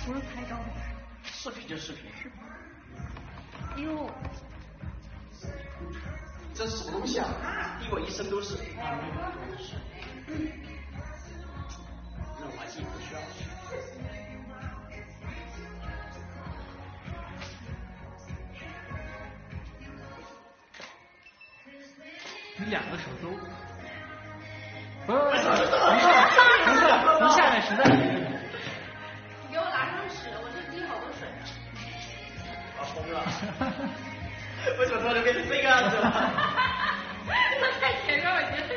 不是拍照的。 视频就视频。 哎呦， 这是什么东西啊？滴我一身都是。那我还记不需要。 你两个手都，不，从下面实在是。 你给我拿上纸，我这滴好多水。 我疯了！为什么突然就变成这个样子了？ 我在前面，我觉得。